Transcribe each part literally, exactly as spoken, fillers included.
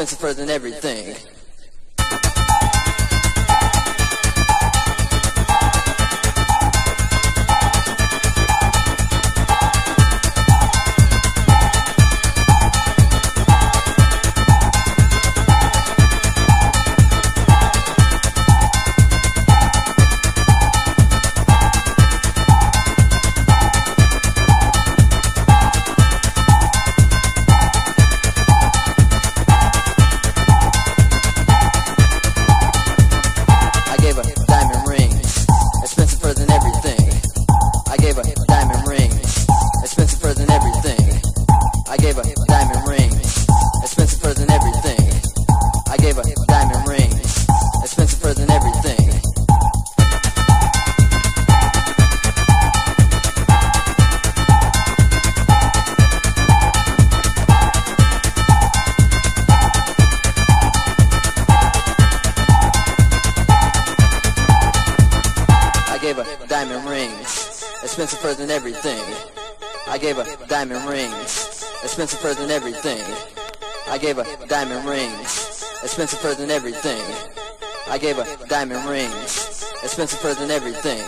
expensive than everything. Diamond rings, expensive than everything. I gave her diamond rings, expensive than everything. I gave her diamond rings, expensive than everything. I gave her diamond rings, expensive than everything.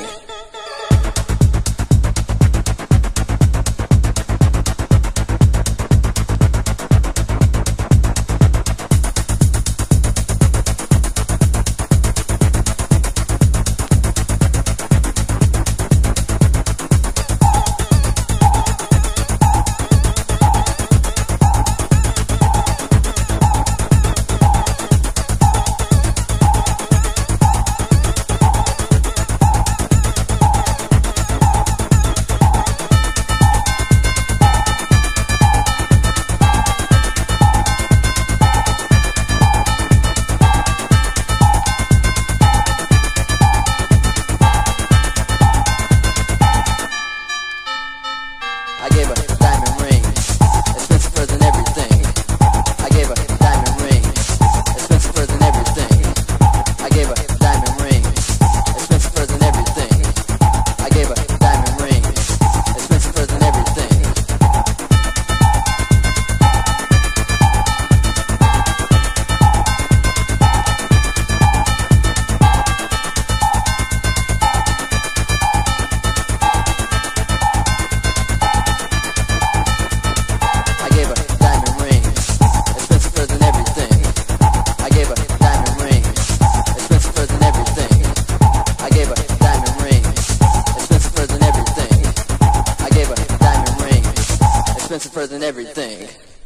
I gave her diamond rings, expensive than everything. I gave her diamond rings, expensive than everything. I gave her diamond rings, expensive than everything. I gave her diamond rings, expensive than everything. I gave her diamond rings, expensive than everything. I gave her diamond rings, expensive than everything. I gave her diamond rings, expensive than everything. I gave her diamond rings, expensive than everything.